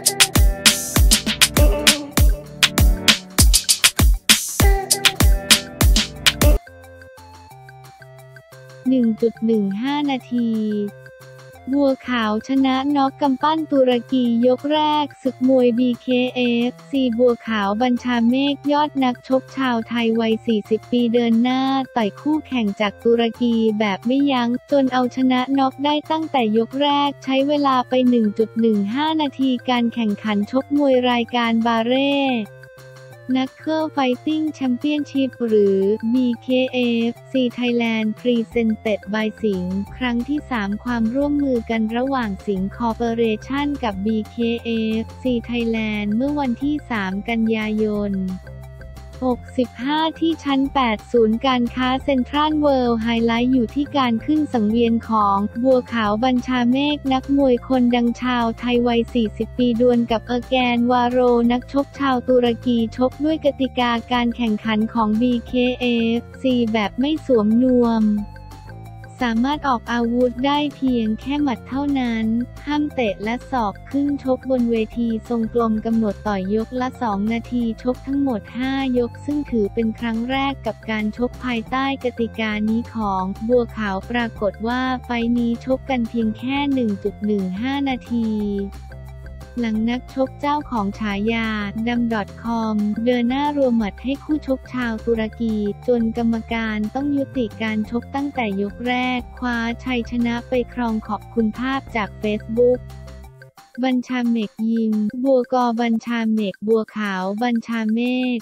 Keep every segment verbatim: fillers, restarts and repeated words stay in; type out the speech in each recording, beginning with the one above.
หนึ่งจุดหนึ่งห้า นาทีบัวขาวชนะน็อกกำปั้นตุรกียกแรกศึกมวย บี เค เอฟ ซี บัวขาวบัญชาเมฆยอดนักชกชาวไทยวัย สี่สิบ ปีเดินหน้าต่อยคู่แข่งจากตุรกีแบบไม่ยั้งจนเอาชนะน็อกได้ตั้งแต่ยกแรกใช้เวลาไป หนึ่งจุดหนึ่งห้า นาทีการแข่งขันชกมวยรายการบาเร่นักเคิลไฟติ้งแชมเปี้ยนชิพหรือ บี เค เอฟ ซี Thailand Presented by สิงห์ครั้งที่ สาม ความร่วมมือกันระหว่างสิงห์คอร์ปอเรชั่นกับ บี เค เอฟ ซี Thailand เมื่อวันที่ สาม กันยายน หกสิบห้า ที่ชั้น แปด ศูนย์การค้าเซ็นทรัลเวิลด์ไฮไลท์อยู่ที่การขึ้นสังเวียนของบัวขาวบัญชาเมฆนักมวยคนดังชาวไทยวัย สี่สิบ ปีดวลกับเออร์แกนวาโรนักชกชาวตุรกีชกด้วยกติกาการแข่งขันของ บี เค เอฟ ซี แบบไม่สวมนวมสามารถออกอาวุธได้เพียงแค่หมัดเท่านั้นห้ามเตะและศอกขึ้นชกบนเวทีทรงกลมกำหนดต่อยยกละสองนาทีชกทั้งหมดห้ายกซึ่งถือเป็นครั้งแรกกับการชกภายใต้กติกานี้ของบัวขาวปรากฏว่าไฟล์นี้ชกกันเพียงแค่ หนึ่งจุดหนึ่งห้า นาทีหลังนักชกเจ้าของฉายาดัม คอม เดินหน้ารวมหมัดให้คู่ชกชาวตุรกีจนกรรมการต้องยุติการชกตั้งแต่ยกแรกคว้าชัยชนะไปครองขอบคุณภาพจากเฟซบุ๊กบัญชาเมฆยิมบัวกอบัญชาเมฆบัวขาวบัญชาเมฆ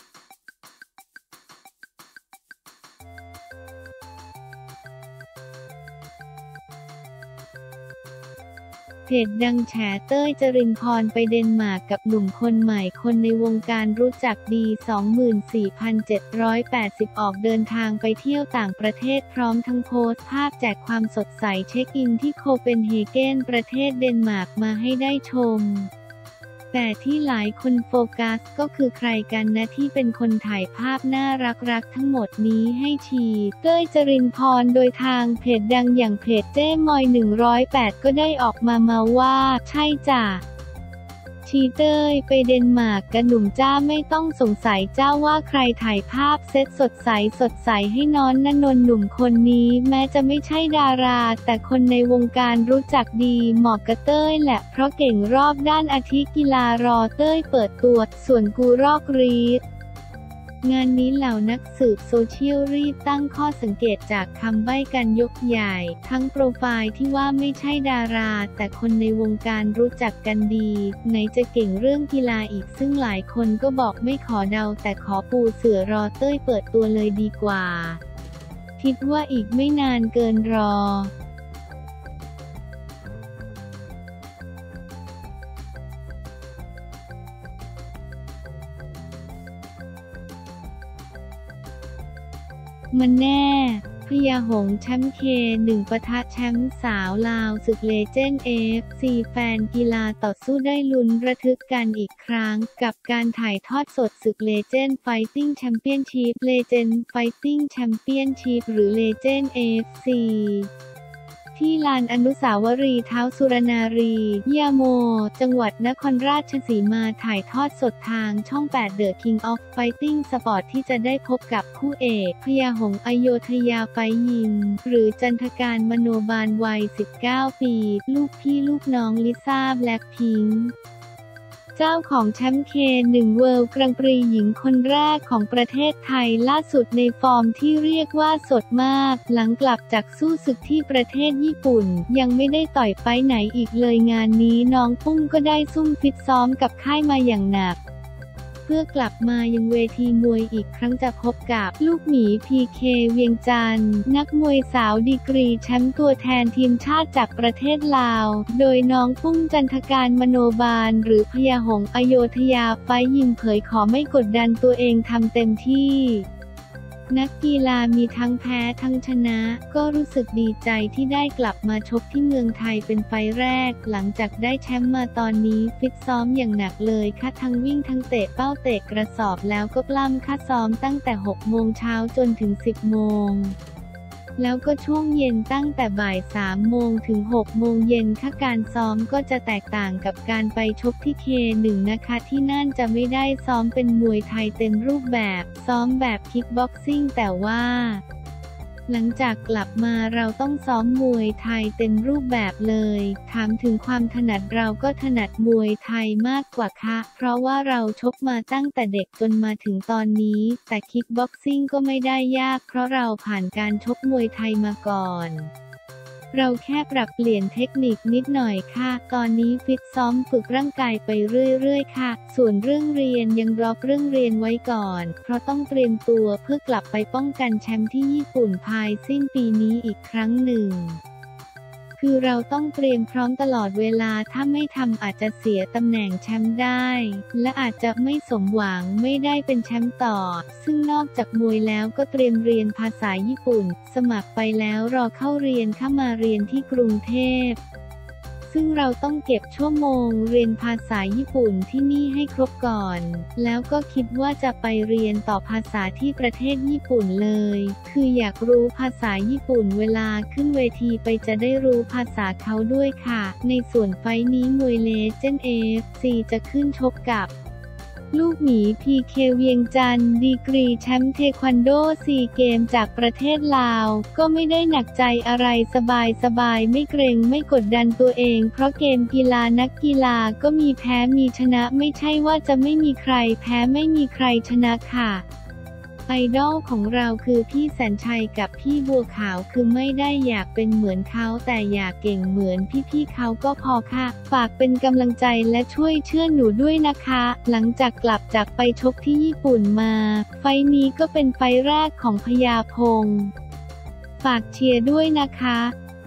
เพจดังแฉเต้ยจรินพรไปเดนมาร์กกับหนุ่มคนใหม่คนในวงการรู้จักดี สองหมื่นสี่พันเจ็ดร้อยแปดสิบ ออกเดินทางไปเที่ยวต่างประเทศพร้อมทั้งโพสต์ภาพแจกความสดใสเช็คอินที่โคเปนเฮเกนประเทศเดนมาร์กมาให้ได้ชมแต่ที่หลายคนโฟกัสก็คือใครกันนะที่เป็นคนถ่ายภาพน่ารักๆทั้งหมดนี้ให้ชีเต้ยจรินพรโดยทางเพจดังอย่างเพจเจ้มอยหนึ่งศูนย์แปดก็ได้ออกมาเมาว่าใช่จ้ะชีเต้ยไปเดนมาร์กกับหนุ่มจ้าไม่ต้องสงสัยเจ้าว่าใครถ่ายภาพเซตสดใสสดใสให้น้อนนนนหนุ่มคนนี้แม้จะไม่ใช่ดาราแต่คนในวงการรู้จักดีเหมาะกับเต้ยแหละเพราะเก่งรอบด้านอาทิกีฬารอเต้ยเปิดตัวส่วนกูรอกรีดงานนี้เหล่านักสืบโซเชียลรีบตั้งข้อสังเกตจากคำใบ้กันยกใหญ่ทั้งโปรไฟล์ที่ว่าไม่ใช่ดาราแต่คนในวงการรู้จักกันดีไหนจะเก่งเรื่องกีฬาอีกซึ่งหลายคนก็บอกไม่ขอเดาแต่ขอปูเสือรอเต้ยเปิดตัวเลยดีกว่าคิดว่าอีกไม่นานเกินรอมันแน่พญาหงส์แชมป์เคหนึ่งปะทะแชมป์สาวลาวศึกเลเจนด์เอฟซีแฟนกีฬาต่อสู้ได้ลุ้นระทึกกันอีกครั้งกับการถ่ายทอดสดศึกเลเจนด์ไฟติ้งแชมเปี้ยนชิพเลเจนด์ไฟติ้งแชมเปี้ยนชิพหรือเลเจนด์เอฟซีที่ลานอนุสาวรีย์ท้าวสุรนารียาโมจังหวัดนครราชสีมาถ่ายทอดสดทางช่อง แปด The King of Fighting Sport ที่จะได้พบกับคู่เอกพญาหงส์อโยธยาไฟยิมหรือจันทการมโนบาลวัย สิบเก้า ปีลูกพี่ลูกน้องลิซ่าแบล็คพิงค์เจ้าของแชมป์เคหนึ่งเวิลด์กรังปรีหญิงคนแรกของประเทศไทยล่าสุดในฟอร์มที่เรียกว่าสดมากหลังกลับจากสู้ศึกที่ประเทศญี่ปุ่นยังไม่ได้ต่อยไฟท์ไหนอีกเลยงานนี้น้องปุ้งก็ได้ซุ่มฟิตซ้อมกับค่ายมาอย่างหนักเพื่อกลับมายังเวทีมวยอีกครั้งจะพบกับลูกหมี พี เค เวียงจันทร์นักมวยสาวดีกรีแชมป์ตัวแทนทีมชาติจากประเทศลาวโดยน้องปุ้งจันทการมโนบาลหรือพญาหงส์อโยธยาไฟยิมเผยขอไม่กดดันตัวเองทำเต็มที่นักกีฬามีทั้งแพ้ทั้งชนะก็รู้สึกดีใจที่ได้กลับมาชกที่เมืองไทยเป็นไฟล์แรกหลังจากได้แชมป์มาตอนนี้ฟิตซ้อมอย่างหนักเลยค่ะทั้งวิ่งทั้งเตะเป้าเตะกระสอบแล้วก็ปล้ำค่ะซ้อมตั้งแต่หกโมงเช้าจนถึงสิบโมงแล้วก็ช่วงเย็นตั้งแต่บ่ายสามโมงถึงหกโมงเย็นค่ะการซ้อมก็จะแตกต่างกับการไปชกที่เคหนึ่งนะคะที่นั่นจะไม่ได้ซ้อมเป็นมวยไทยเต็มรูปแบบซ้อมแบบคิกบ็อกซิ่งแต่ว่าหลังจากกลับมาเราต้องซ้อมมวยไทยเต็มรูปแบบเลยถามถึงความถนัดเราก็ถนัดมวยไทยมากกว่าค่ะเพราะว่าเราชกมาตั้งแต่เด็กจนมาถึงตอนนี้แต่คิกบ็อกซิ่งก็ไม่ได้ยากเพราะเราผ่านการชกมวยไทยมาก่อนเราแค่ปรับเปลี่ยนเทคนิคนิดหน่อยค่ะตอนนี้ฟิตซ้อมฝึกร่างกายไปเรื่อยๆค่ะส่วนเรื่องเรียนยังรอเรื่องเรียนไว้ก่อนเพราะต้องเตรียมตัวเพื่อกลับไปป้องกันแชมป์ที่ญี่ปุ่นภายสิ้นปีนี้อีกครั้งหนึ่งคือเราต้องเตรียมพร้อมตลอดเวลาถ้าไม่ทำอาจจะเสียตำแหน่งแชมป์ได้และอาจจะไม่สมหวังไม่ได้เป็นแชมป์ต่อซึ่งนอกจากมวยแล้วก็เตรียมเรียนภาษาญี่ปุ่นสมัครไปแล้วรอเข้าเรียนเข้ามาเรียนที่กรุงเทพซึ่งเราต้องเก็บชั่วโมงเรียนภาษาญี่ปุ่นที่นี่ให้ครบก่อนแล้วก็คิดว่าจะไปเรียนต่อภาษาที่ประเทศญี่ปุ่นเลยคืออยากรู้ภาษาญี่ปุ่นเวลาขึ้นเวทีไปจะได้รู้ภาษาเขาด้วยค่ะในส่วนไฟท์นี้มวยเลเจนด์ เอ เอฟ ซี จะขึ้นชกกับลูกหมี พี เค เวียงจันทร์ดีกรีแชมป์เทควันโดซีเกมจากประเทศลาวก็ไม่ได้หนักใจอะไรสบายๆไม่เกรงไม่กดดันตัวเองเพราะเกมกีฬานักกีฬาก็มีแพ้มีชนะไม่ใช่ว่าจะไม่มีใครแพ้ไม่มีใครชนะค่ะไอดอลของเราคือพี่แสนชัยกับพี่บัวขาวคือไม่ได้อยากเป็นเหมือนเขาแต่อยากเก่งเหมือนพี่ๆเขาก็พอค่ะฝากเป็นกำลังใจและช่วยเชื่อหนูด้วยนะคะหลังจากกลับจากไปชกที่ญี่ปุ่นมาไฟล์นี้ก็เป็นไฟล์แรกของพญาพงษ์ฝากเชียร์ด้วยนะคะ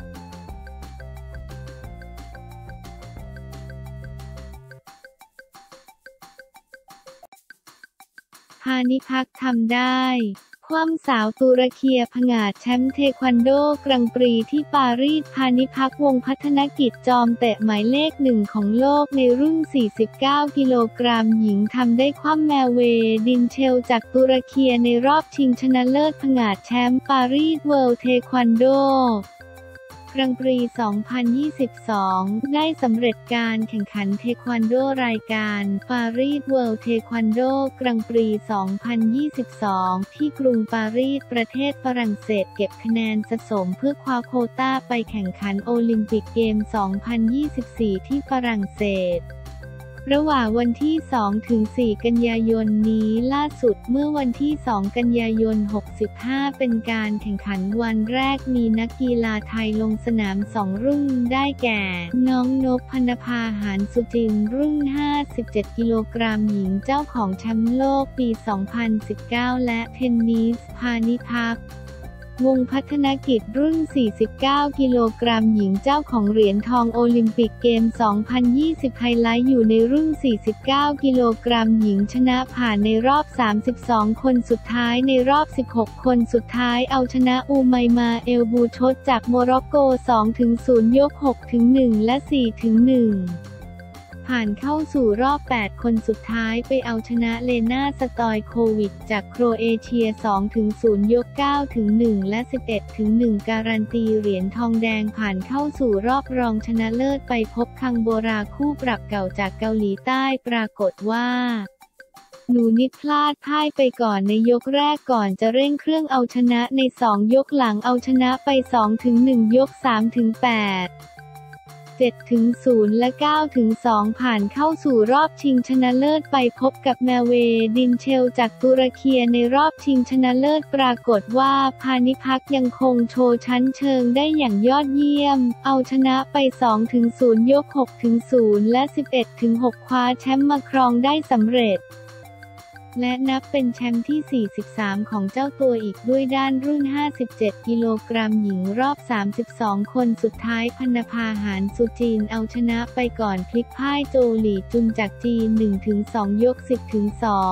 พานิพักทำได้คว่ำสาวตุรเคียผงาดแชมป์เทควันโดกรังปรีที่ปารีสพานิพักวงศ์พัฒนกิจจอมเตะหมายเลขหนึ่งของโลกในรุ่นสี่สิบเก้ากิโลกรัมหญิงทำได้คว่ำแมวเวดินเชลจากตุรเคียในรอบชิงชนะเลิศผงาดแชมป์ปารีสเวิลด์เทควันโดกรังปรี สองพันยี่สิบสอง ได้สำเร็จการแข่งขันเทควันโดรายการปารีสเวิลด์เทควันโดกรังปรี สองพันยี่สิบสอง ที่กรุงปารีสประเทศฝรั่งเศสเก็บคะแนนสะสมเพื่อคว้าโควต้าไปแข่งขันโอลิมปิกเกม สองพันยี่สิบสี่ ที่ฝรั่งเศสระหว่างวันที่ สองถึงสี่ กันยายนนี้ล่าสุดเมื่อวันที่ สอง กันยายน หกสิบห้า เป็นการแข่งขันวันแรกมีนักกีฬาไทยลงสนามสองรุ่นได้แก่น้องนพพรรณภาหาญสุจินรุ่น ห้าสิบเจ็ด กิโลกรัมหญิงเจ้าของแชมป์โลกปี สองพันสิบเก้า และเทนนิสพานิพักวงศ์พัฒนกิจรุ่น สี่สิบเก้า กิโลกรัมหญิงเจ้าของเหรียญทองโอลิมปิกเกม สองพันยี่สิบ ไฮไลท์อยู่ในรุ่น สี่สิบเก้า กิโลกรัมหญิงชนะผ่านในรอบ สามสิบสอง คนสุดท้ายในรอบ สิบหก คนสุดท้ายเอาชนะอูไมมาเอลบูชดจากโมร็อกโก สองถึงศูนย์ ยก หกถึงหนึ่ง และ สี่ถึงหนึ่งผ่านเข้าสู่รอบ แปด คนสุดท้ายไปเอาชนะเลนาสตอยโควิชจากโครเอเชีย สองถึงศูนย์ ยก เก้าถึงหนึ่ง และ สิบเอ็ดถึงหนึ่ง การันตีเหรียญทองแดงผ่านเข้าสู่รอบรองชนะเลิศไปพบคังโบราคู่ปรับเก่าจากเกาหลีใต้ปรากฏว่าหนูนิดพลาดพ่ายไปก่อนในยกแรกก่อนจะเร่งเครื่องเอาชนะในสองยกหลังเอาชนะไป สองถึงหนึ่ง ยก สามถึงแปดเจ็ดถึงศูนย์ และ เก้าถึงสอง ผ่านเข้าสู่รอบชิงชนะเลิศไปพบกับแมวเวดินเชลจากตุรเคียในรอบชิงชนะเลิศปรากฏว่าพานิพักยังคงโชว์ชั้นเชิงได้อย่างยอดเยี่ยมเอาชนะไป สองถึงศูนย์ ยก หกถึงศูนย์ และ สิบเอ็ดถึงหก คว้าแชมป์มาครองได้สำเร็จและนับเป็นแชมป์ที่ สี่สิบสาม ของเจ้าตัวอีกด้วยด้านรุ่น ห้าสิบเจ็ด กิโลกรัมหญิงรอบ สามสิบสอง คนสุดท้ายพรรณภาหาญสุจินเอาชนะไปก่อนพลิกพ่ายโจหลี่จุนจากจีน หนึ่งถึงสอง ยก สิบถึงสอง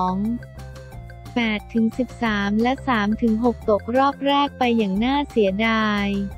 แปดถึงสิบสาม และ สามถึงหก ตกรอบแรกไปอย่างน่าเสียดาย